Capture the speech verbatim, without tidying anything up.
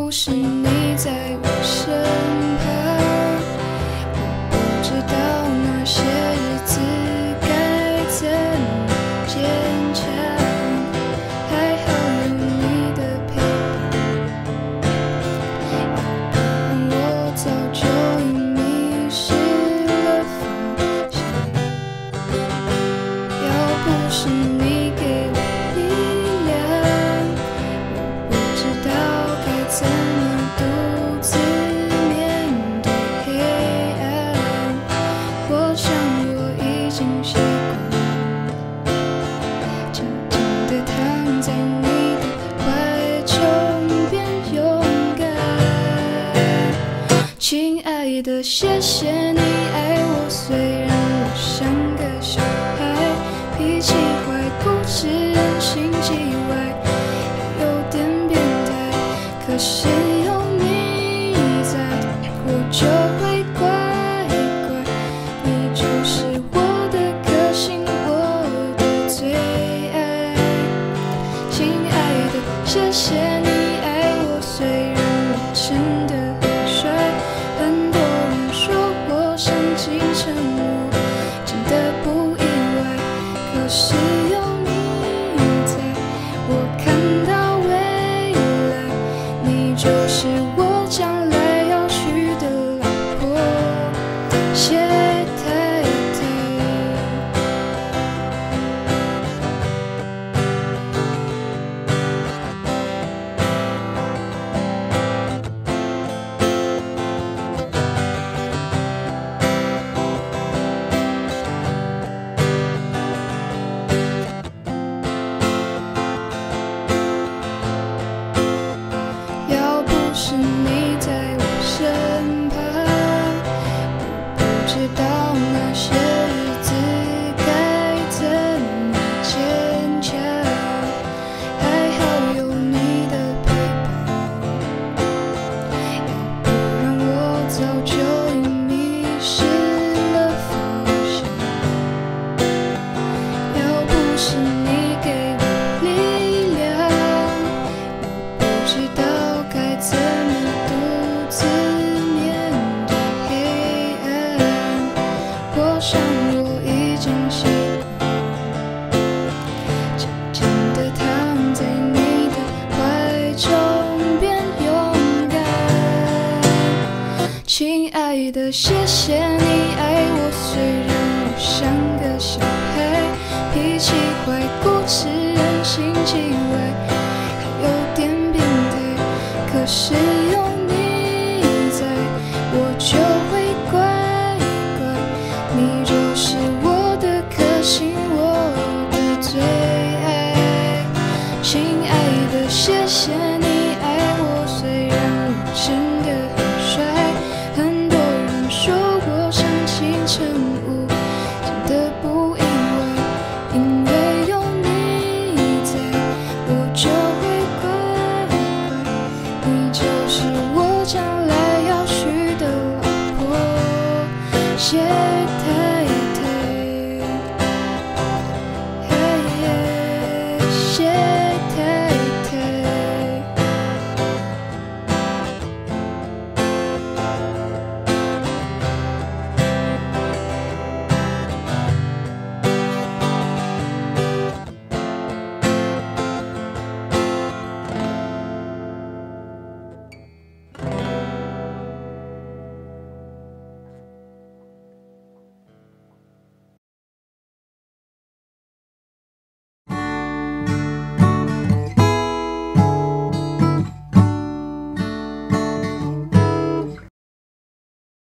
不是你在我身旁，我不知道那些日子该怎么坚强。还好有你的陪伴，要不然我早就已迷失了方向。要不是你给我力量，我不知道该怎么独自面对黑暗。我想我已经习惯静静地躺在你的怀中边勇敢。亲爱的，谢谢你爱我，虽然我像个小孩，脾气坏，固执，人性极歪，还有点变态。可是有你在，我就会乖乖。你就是我的个性，我的最爱。亲爱的，谢谢你爱我，虽然我真的很帅。很多人说我生气沉默，真的不意外。可是有你在，我看到未来。你就是我将来要娶的老婆，谢太太。要不是你在我身旁，我不知道那些日子该怎么坚强。还好有你的陪伴，要不然我早就已迷失了方向。要不是你给我力量，我不知道该怎么独自面对黑暗。我想我已经习惯静静地躺在你的怀中边勇敢。亲爱的，谢谢你爱我，虽然我像个小孩，脾气坏，固执，人性极歪，还有点变态。可是有